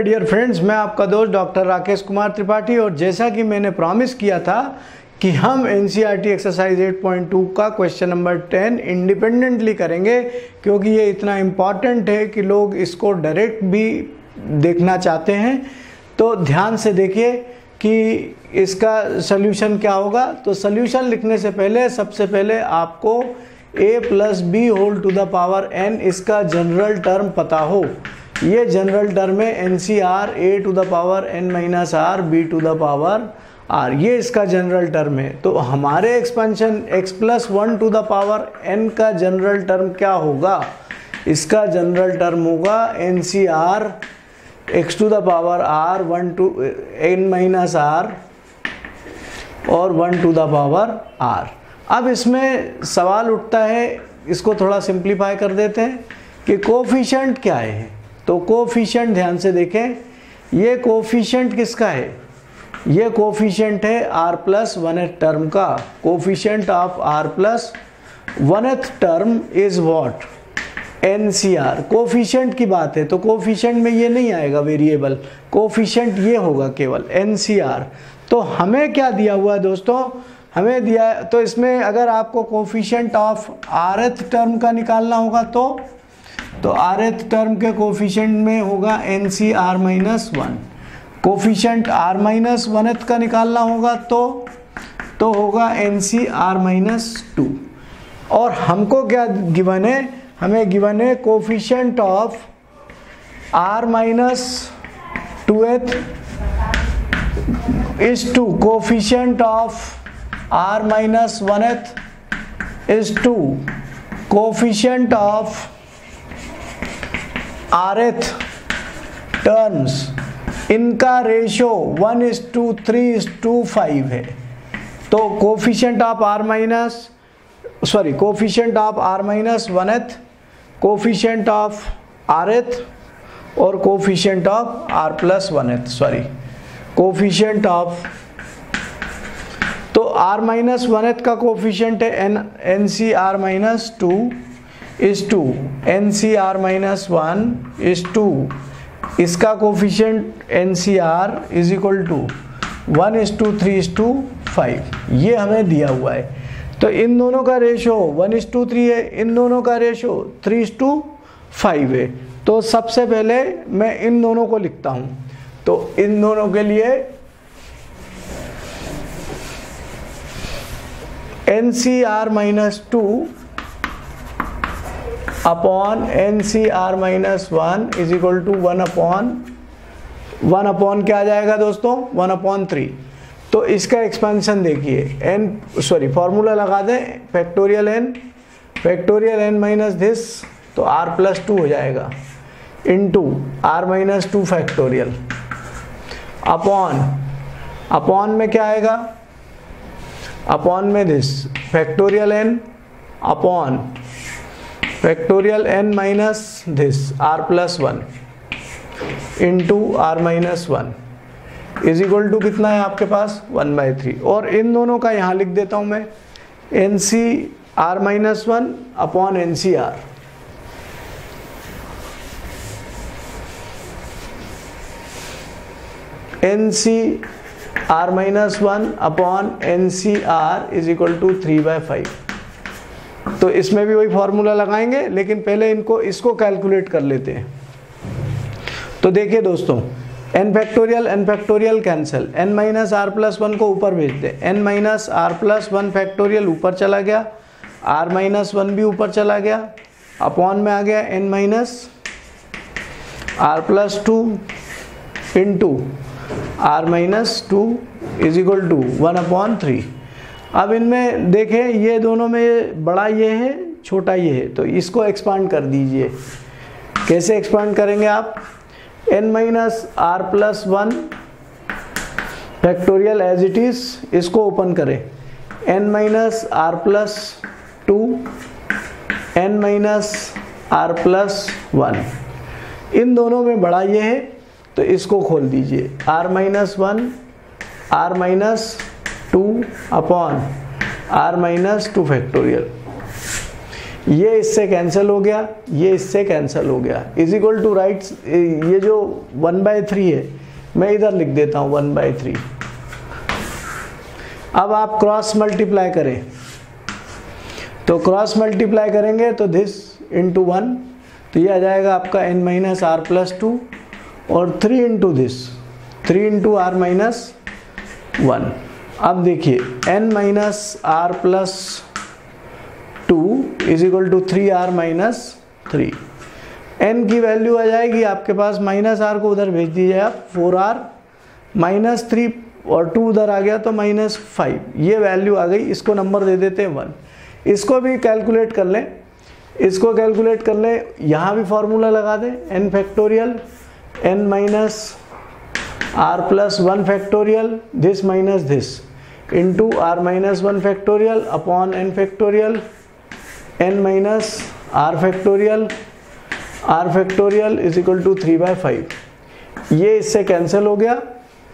Dear friends, मैं आपका दोस्त डॉक्टर राकेश कुमार त्रिपाठी। और जैसा कि मैंने प्रॉमिस किया था कि हम एनसीईआरटी एक्सरसाइज 8.2 का क्वेश्चन नंबर 10 इंडिपेंडेंटली करेंगे, क्योंकि ये इतना इम्पॉर्टेंट है कि लोग इसको डायरेक्ट भी देखना चाहते हैं। तो ध्यान से देखिए कि इसका सल्यूशन क्या होगा। तो सल्यूशन लिखने से पहले सबसे पहले आपको a plus b whole to the power n इसका जनरल टर्म पता हो। ये जनरल टर्म है NCR a to the power n minus r b to the power r, ये इसका जनरल टर्म है। तो हमारे expansion x plus 1 to the power n का जनरल टर्म क्या होगा? इसका जनरल टर्म होगा NCR x to the power r 1 to n minus r और 1 टू द पावर r। अब इसमें सवाल उठता है, इसको थोड़ा सिंप्लीफाई कर देते हैं कि कोफिशिएंट क्या है। तो कोफिशिएंट ध्यान से देखें, ये कोफिशिएंट किसका है? ये कोफिशिएंट है r प्लस 1th टर्म का। Coefficient of r plus 1th term is what? NCR। Coefficient की बात है तो कोफिशिएंट में ये नहीं आएगा वेरिएबल, कोफिशिएंट ये होगा केवल NCR। तो हमें क्या दिया हुआ है दोस्तों? हमें दिया है, तो इसमें अगर आपको कोफिशिएंट ऑफ rth टर्म का निकालना होगा तो rth टर्म के कोफिशिएंट में होगा NCR minus 1। Coefficient r minus 1th का निकालना होगा तो होगा NCR माइनस 2। और हमको क्या गिवन है? हमें गिवन है coefficient of r minus 2th is to coefficient of r minus 1th is to coefficient of rth terms, इनका रेशो 1:3:5 है। तो coefficient of r minus coefficient of r minus 1th, coefficient of rth और coefficient of r plus 1th coefficient of, तो r minus 1th का coefficient है NCR minus 2 is to NCR minus 1 is to इसका coefficient NCR is equal to 1:3:5। ये हमें दिया हुआ है। तो इन दोनों का रेशो 1:3 है, इन दोनों का रेशो 3:5 है। तो सबसे पहले मैं इन दोनों को लिखता हूँ। तो इन दोनों के लिए NCR minus 2 upon NCR minus 1 is equal to 1 upon क्या आ जाएगा दोस्तों? 1/3। तो इसका एक्सपेंशन देखिए, फॉर्मूला लगा दें, फैक्टोरियल n माइनस दिस, तो r प्लस 2 हो जाएगा into r minus 2 factorial upon में क्या आएगा? अपॉन में this factorial n upon factorial n minus this r plus 1 into r minus 1 is equal to कितना है आपके पास? 1/3। और इन दोनों का यहाँ लिख देता हूँ मैं, NCR minus 1 upon NCR। NCR minus 1 upon NCR is equal to 3/5। तो इसमें भी वही फॉर्मूला लगाएंगे, लेकिन पहले इसको कैलकुलेट कर लेते हैं। तो देखिए दोस्तों, n factorial cancel, n minus r plus 1 को ऊपर भेज दे, n minus r plus 1 factorial ऊपर चला गया, r माइनस 1 भी ऊपर चला गया, अपॉन में आ गया n minus r plus 2 into r minus 2 is equal to 1/3। अब इनमें देखें, ये दोनों में बड़ा ये है, छोटा ये है, तो इसको एक्सपांड कर दीजिए। कैसे एक्सपांड करेंगे आप? n minus r plus 1 factorial as it is, इसको ओपन करें, n minus r plus 2 n minus r plus 1, इन दोनों में बड़ा ये है तो इसको खोल दीजिए, r minus 1 r minus 2 upon r minus 2 factorial. ये इससे कैंसिल हो गया, ये इससे कैंसिल हो गया, इज इक्वल टू राइट, ये जो 1/3 है मैं इधर लिख देता हूँ 1/3। अब आप क्रॉस मल्टीप्लाई करें, तो क्रॉस मल्टीप्लाई करेंगे तो दिस इंटू 1, तो ये आ जाएगा आपका n माइनस आर प्लस 2, और 3 into this, 3 into r minus 1। अब देखिए n minus r plus 2 is equal to 3r minus 3। n की वैल्यू आ जाएगी आपके पास, माइनस r को उधर भेज दीजिए आप, 4r माइनस 3 और 2 उधर आ गया तो माइनस 5, ये वैल्यू आ गई। इसको नंबर दे देते हैं 1। इसको भी कैलकुलेट कर लें, इसको कैलकुलेट कर लें, यहाँ भी फॉर्मूला लगा दें, n factorial n minus r plus 1 factorial this minus this into r minus 1 factorial upon n factorial n minus r factorial is equal to 3/5। ये इससे कैंसिल हो गया,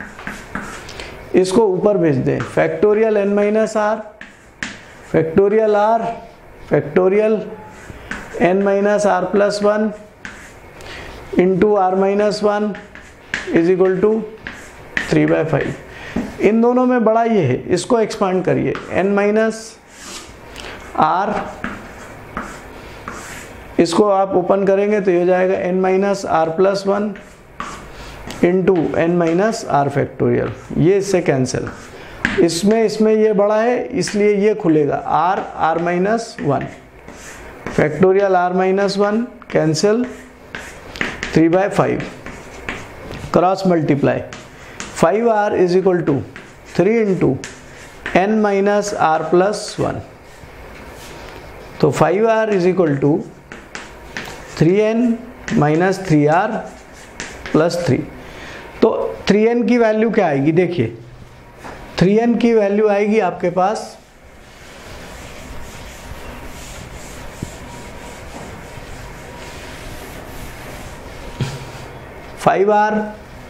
इसको ऊपर भेज दें, factorial n minus r factorial r factorial n minus r plus 1 into r minus 1 is equal to 3/5। इन दोनों में बड़ा ये है, इसको एक्सपांड करिए, n माइनस r, इसको आप ओपन करेंगे तो ये हो जाएगा n minus r plus 1 into n minus r factorial, ये इससे कैंसिल, इसमें ये बड़ा है इसलिए ये खुलेगा, r minus 1 factorial r minus 1 cancel, 3/5 cross multiply, 5r is equal to 3 into n minus r plus 1, तो 5r is equal to 3n minus 3r plus 3। तो 3n की वैल्यू क्या आएगी, देखिए 3n की वैल्यू आएगी आपके पास 5r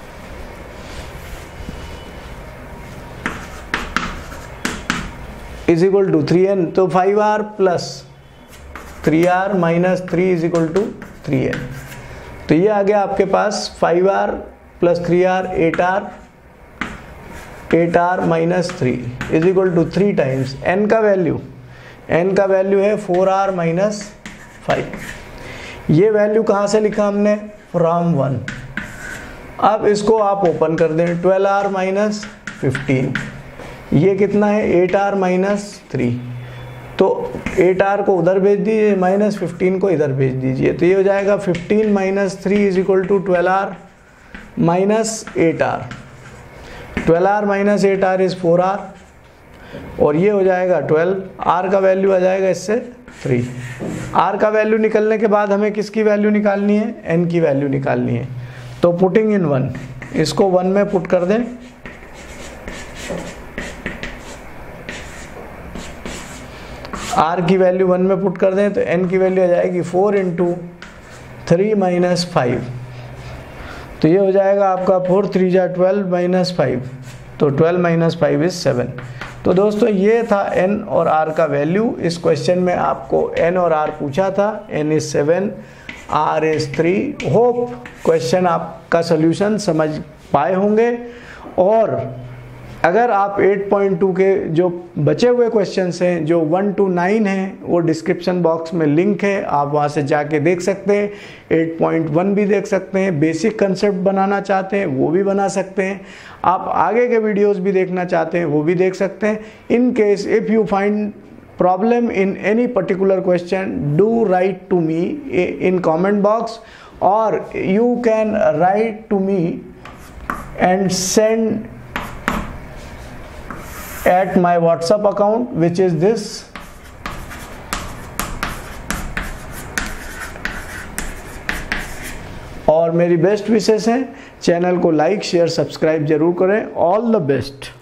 is equal to 3n, तो 5r plus 3r minus 3 is equal to 3n। तो ये आ गया आपके पास 5r plus 3r 8r minus 3 is equal to 3 times n का वैल्यू है 4r माइनस 5। ये वैल्यू कहाँ से लिखा हमने, फ्रॉम 1। अब इसको आप ओपन कर दें, 12r माइनस 15, ये कितना है 8r माइनस 3, तो 8r को उधर भेज दीजिए, माइनस 15 को इधर भेज दीजिए, तो ये हो जाएगा 15 minus 3 is equal to 12r minus 8r, 12r minus 8r is 4r, और ये हो जाएगा 12, r का वैल्यू आ जाएगा इससे 3। r का वैल्यू निकलने के बाद हमें किसकी वैल्यू निकालनी है, n की वैल्यू निकालनी है, तो पुटिंग इन 1, इसको 1 में पुट कर दें, r की वैल्यू 1 में पुट कर दें तो n की वैल्यू आ जाएगी 4 इंटू 3 माइनस 5, तो ये हो जाएगा आपका 4 3 जा 12 माइनस 5, तो 12 माइनस 5 इज 7। तो दोस्तों ये था n और r का वैल्यू। इस क्वेश्चन में आपको n और r पूछा था, n is 7, r is 3। Hope question आपका सोल्यूशन समझ पाए होंगे, और अगर आप 8.2 के जो बचे हुए क्वेश्चंस हैं जो 1 to 9 हैं, वो डिस्क्रिप्शन बॉक्स में लिंक है, आप वहाँ से जाके देख सकते हैं। 8.1 भी देख सकते हैं, बेसिक कंसेप्ट बनाना चाहते हैं वो भी बना सकते हैं, आप आगे के वीडियोस भी देखना चाहते हैं वो भी देख सकते हैं। In case if you find problem in any particular question, do write to me in comment box, or you can write to me and send at my WhatsApp account, which is this, और मेरी best wishes हैं। Channel को like share subscribe जरूर करें। All the best.